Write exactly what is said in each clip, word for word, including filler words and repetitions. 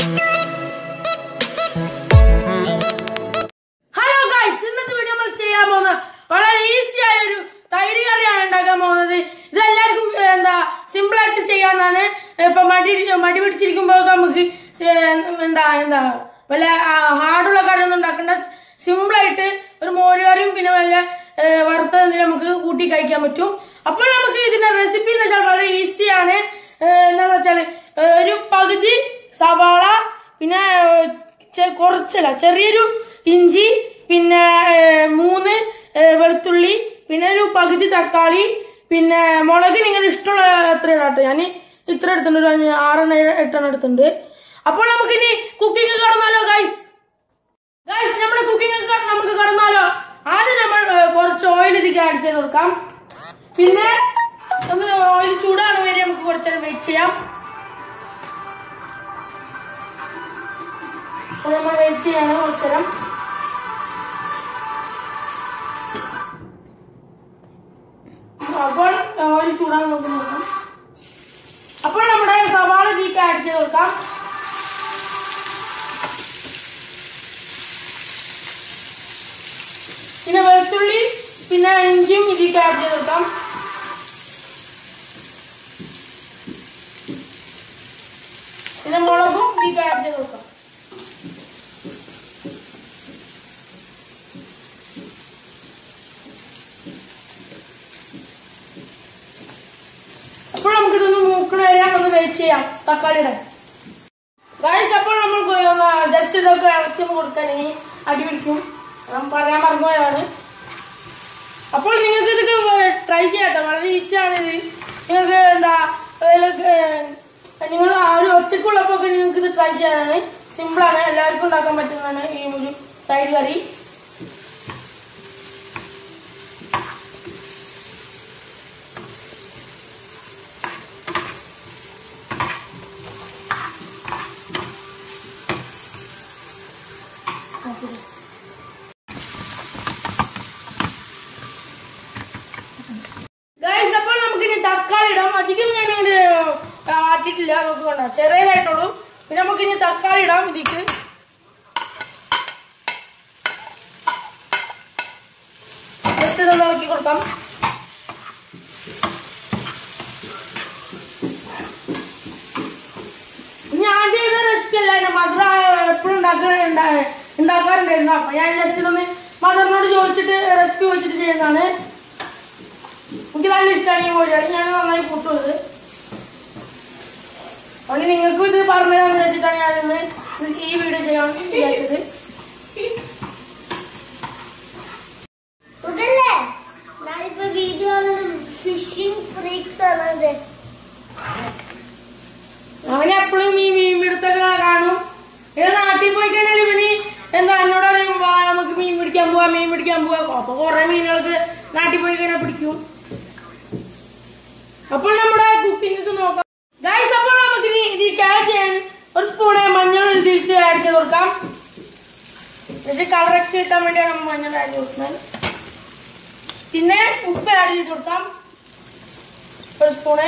Hello guys, ഇന്നത്തെ video നമ്മൾ ചെയ്യാൻ പോകുന്നത് വളരെ ഈസി ആയ ഒരു തൈര് കറിയാണ് ഉണ്ടാക്കാൻ പോകുന്നത്. ഇത് എല്ലാവർക്കും എന്താ സിമ്പിൾ ആയിട്ട് ചെയ്യാന്നാണ്. ഇപ്പൊ മടി മടി പിടിച്ചിരിക്കുമ്പോ നമുക്ക് എന്താ എന്താ വല്ല ഹാർഡുള്ള കറിയൊന്നും ഉണ്ടാക്കേണ്ട. സിമ്പിൾ ആയിട്ട് ഒരു മോര് കറിയും പിന്നെ വല്ല വറുത്തതിന് നമുക്ക് കൂട്ടി കഴിക്കാൻ പറ്റും. അപ്പോൾ നമുക്ക് ഇതിന്റെ റെസിപ്പി എന്ന് വെച്ചാൽ വളരെ ഈസിയാണ്. എന്താന്ന് വെച്ചാല് ഒരു പകുതി സവാള, പിന്നെ കുറച്ചല്ല ചെറിയൊരു ഇഞ്ചി, പിന്നെ മൂന്ന് വെളുത്തുള്ളി, പിന്നെ ഒരു പകുതി തക്കാളി, പിന്നെ മുളക് നിങ്ങൾ ഇഷ്ടമുള്ള എത്ര ഇടാട്ടെ. ഞാൻ ഇത്ര എടുത്തിട്ടുണ്ട്, ഒരു ആറെണ്ണ എട്ടെണ്ണം എടുത്തിട്ടുണ്ട്. അപ്പോൾ നമുക്ക് ഇനി കുക്കിംഗ് കടന്നാലോ ഗൈസ്. ഗൈസ് നമ്മുടെ കുക്കിംഗ് നമുക്ക് കടന്നാലോ. ആദ്യം നമ്മൾ കുറച്ച് ഓയിൽ ഇതിലേക്ക് ആഡ് ചെയ്ത് കൊടുക്കാം. പിന്നെ ഒന്ന് ഓയിൽ ചൂടാണ് വരെ നമുക്ക് കുറച്ചേരം വെയിറ്റ് ചെയ്യാം. നമ്മൾ വെയിറ്റ് ചെയ്യാണ് കുറച്ചേരം. അപ്പോൾ ഓയിൽ ചൂടാൻ നമുക്ക് നോക്കാം. അപ്പോൾ നമ്മുടെ സവാള ഇതിലേക്ക് ആഡ് ചെയ്ത് കൊടുക്കാം. പിന്നെ വെളുത്തുള്ളി പിന്നെ ഇഞ്ചിയും ഇതിലേക്ക് ആഡ് ചെയ്ത് കൊടുക്കാം. പിന്നെ മുളകും ഇതിലേക്ക് ആഡ് ചെയ്ത് കൊടുക്കാം. അപ്പോൾ നമുക്ക് ഇതൊന്ന് മൂക്കണ വരെ ഒന്ന് വെയിറ്റ് ചെയ്യാം തക്കാളിയുടെ. ഗൈസ് അപ്പോൾ നമ്മൾ ജസ്റ്റ് ഇതൊക്കെ ഇളക്കി കൊടുക്കാൻ ഇനി അടി പിടിക്കും, പറയാൻ മറന്നുപോയതാണ്. അപ്പോൾ നിങ്ങൾക്ക് ഇതൊക്കെ ട്രൈ ചെയ്യാട്ടോ, വളരെ ഈസിയാണ് ഇത്. നിങ്ങൾക്ക് എന്താ നിങ്ങൾ ആ ഒരു ഒറ്റക്കുള്ളപ്പോ ഒക്കെ നിങ്ങൾക്ക് ഇത് ട്രൈ ചെയ്യാനാണ്. സിമ്പിളാണ്, എല്ലാവർക്കും ഉണ്ടാക്കാൻ പറ്റുന്നതാണ് ഈ ഒരു തൈര് കറി. ഗൈസ് അപ്പോൾ നമുക്കിനി തക്കാളി ഇടാം. അധികം ഞാൻ ഇങ്ങനെ ആട്ടിട്ടില്ല, നമുക്ക് കൊണ്ടാ ചെറിയതായിട്ടുള്ളൂ. പിന്നെ നമുക്കിനി തക്കാളി ഇടാം ഇതിക്ക്. ജസ്റ്റ് ഇതൊന്ന് ഇളക്കി കൊടുക്കാം. ഞാൻ ചെയ്ത റെസിപ്പി അല്ല, എന്റെ മദർ എപ്പോഴും ഉണ്ടാക്കാറുണ്ടായിരുന്നു. അപ്പൊ ഞാൻ ജസ്റ്റ് ഇതൊന്ന് മദറിനോട് ചോദിച്ചിട്ട് റെസിപ്പി ചോദിച്ചിട്ട് ചെയ്യുന്നതാണ്. എനിക്ക് നല്ല ഇഷ്ടമാണ് ഈ മോര് കറി, ഞാൻ നന്നായി കൂട്ടുന്നത്. അതുകൊണ്ട് നിങ്ങൾക്കും ഇത് പറഞ്ഞു തരാന്ന് വെച്ചിട്ടാണ് ഞാനിന്ന് ഈ വീഡിയോ ചെയ്യാൻ വിചാരിച്ചത്. അവന് എപ്പോഴും ഈ മീൻ പിടുത്തൊക്കെ കാണും. ഇത് നാട്ടിൽ പോയി കഴിഞ്ഞാൽ ഇവന് എന്താ എന്നോട് അറിയും, നമുക്ക് മീൻ പിടിക്കാൻ പോവാ മീൻ പിടിക്കാൻ പോവാ. അപ്പൊ കുറെ മീനുകൾക്ക് നാട്ടിൽ പോയി കഴിഞ്ഞാൽ പിടിക്കും. അപ്പോൾ നമ്മുടെ കുക്കിംഗ് നോക്കാം ഗൈസ്. അപ്പോൾ നമുക്ക് ഇനി ഇതിലേക്ക് ആഡ് ചെയ്യാൻ ഒരു സ്പൂണ് മഞ്ഞൾ ഇതിലേക്ക് ആഡ് ചെയ്ത് കൊടുക്കാം. പക്ഷെ കളറൊക്കെ കിട്ടാൻ വേണ്ടിയാണ് നമ്മൾ മഞ്ഞൾ ആഡ് ചെയ്ത് കൊടുക്കുന്നത്. പിന്നെ ഉപ്പ് ആഡ് ചെയ്ത് കൊടുക്കാം ഒരു സ്പൂണ്.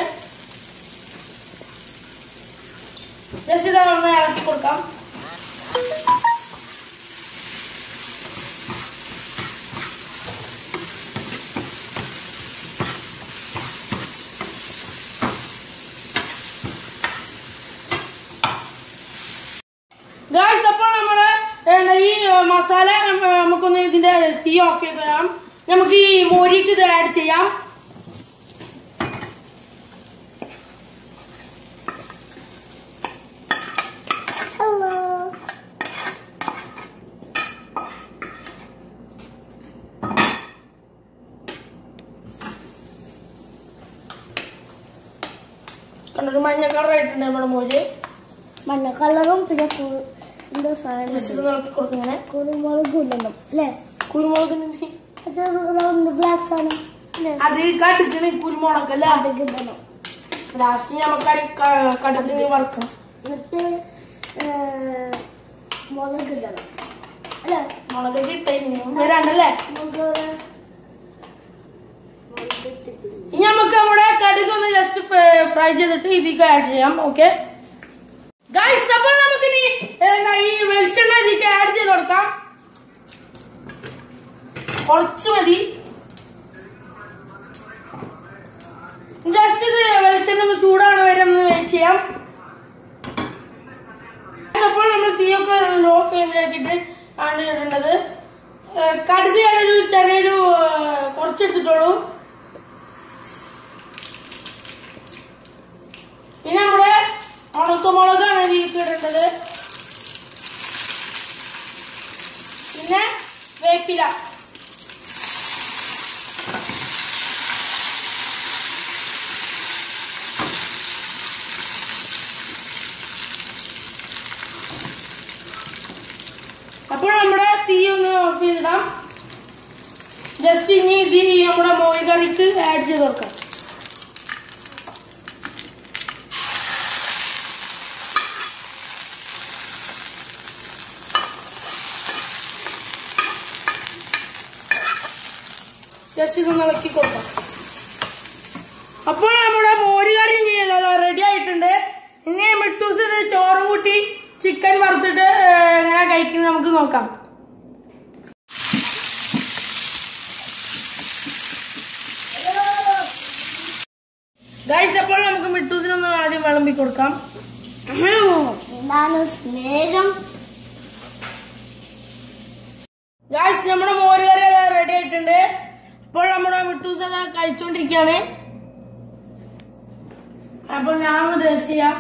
ജസ്റ്റ് ഇതൊന്ന് ഇളക്കി കൊടുക്കാം. ഗൈസ് അപ്പോൾ നമ്മുടെ ഈ മസാല നമുക്കൊന്ന് ഇതിന്റെ തീ ഓഫ് ചെയ്ത് തരാം. നമുക്ക് ഈ മോരിക്ക് ഇത് ആഡ് ചെയ്യാം. കണ്ടൊരു മഞ്ഞ കളറായിട്ടുണ്ട് നമ്മുടെ മോര്. മഞ്ഞ കളറും പിന്നെ കൊടുക്കുന്നേ കുരുമുളക് ഇടണം അല്ലേ? കുരുമുളക് ബ്ലാക്ക് സാധനം അത് കടുക്കിന് കുരുമുളകല്ല. ഇടണം. ലാസ്റ്റ് നമുക്ക് കടുക്കിന് വറക്കണം. എന്നിട്ട് മുളക് ഇടണം അല്ലെ? മുളക് ഇട്ടേ വരാണ്ടല്ലേ. ഇനി നമുക്ക് നമ്മുടെ കടുക് ഒന്ന് ജസ്റ്റ് ഫ്രൈ ചെയ്തിട്ട് ഇതിലേക്ക് ആഡ് ചെയ്യാം. ഓക്കെ ഗൈസ് അപ്പോൾ നമുക്ക് ഇനി ഈ വെളിച്ചെണ്ണ ഇതിലേക്ക് ആഡ് ചെയ്ത് കൊടുക്കാം. കുറച്ച് മതി. ജസ്റ്റ് ഇത് വെളിച്ചെണ്ണ ഒന്ന് ചൂടാണ് വരെ ഒന്ന് വെയിറ്റ് ചെയ്യാം. അപ്പോൾ നമ്മൾ തീയൊക്കെ ലോ ഫ്ലെയിമിലാക്കിയിട്ട് ആണ് ഇടേണ്ടത്. കടുക് ഞാനൊരു ചെറിയൊരു കുറച്ചെടുത്തിട്ടുള്ളൂ. പിന്നെ നമ്മുടെ ഉണക്കമുളകാണ് ഇതിലേക്ക് ഇടേണ്ടത്. പിന്നെ വേപ്പില. അപ്പോൾ നമ്മുടെ തീ ഒന്ന് ഓഫ് ചെയ്തിടാം. ജസ്റ്റ് ഇനി ഇത് നമ്മുടെ മോര് കറിക്ക് ആഡ് ചെയ്ത് കൊടുക്കാം. ജസ്റ്റ് ഇതൊന്ന് ഇളക്കി കൊടുക്കാം. അപ്പോൾ നമ്മുടെ മോര് കറി റെഡി ആയിട്ടുണ്ട്. ഇനി മിട്ടൂസ് ഇത് ചോറും കൂട്ടി ചിക്കൻ വറുത്തിട്ട് എങ്ങനെ കഴിക്കുന്നത് നമുക്ക് നോക്കാം. ഗൈസ് അപ്പോൾ നമുക്ക് മിട്ടൂസിനൊന്ന് ആദ്യം വിളമ്പി കൊടുക്കാം. എന്താണ് സ്നേഹം. ഗൈസ് നമ്മുടെ മോര് കറി റെഡി ആയിട്ടുണ്ട്. അപ്പോൾ നമ്മുടെ മിട്ടൂസ് അതാ കഴിച്ചോണ്ടിരിക്കുകയാണ്. അപ്പോൾ ഞാൻ ഒന്ന് ടേസ്റ്റ് ചെയ്യാം.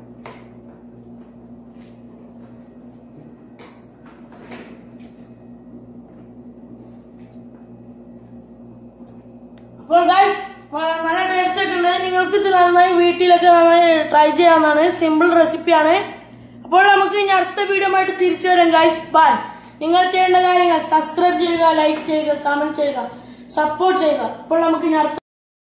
അപ്പോൾ ഗൈസ് നല്ല ടേസ്റ്റ് ഒക്കെ ഉണ്ട്. നിങ്ങൾക്ക് ഇത് നന്നായി വീട്ടിലൊക്കെ നന്നായി ട്രൈ ചെയ്യാവുന്നതാണ്. സിമ്പിൾ റെസിപ്പിയാണ്. അപ്പോൾ നമുക്ക് ഇനി അടുത്ത വീഡിയോ ആയിട്ട് തിരിച്ചു വരാം ഗൈസ്. ബൈ. നിങ്ങൾ ചെയ്യേണ്ട കാര്യങ്ങൾ സബ്സ്ക്രൈബ് ചെയ്യുക, ലൈക്ക് ചെയ്യുക, കമന്റ് ചെയ്യുക, സപ്പോർട്ട് ചെയ്യുക. അപ്പോൾ നമുക്ക് ഇനി അടുത്ത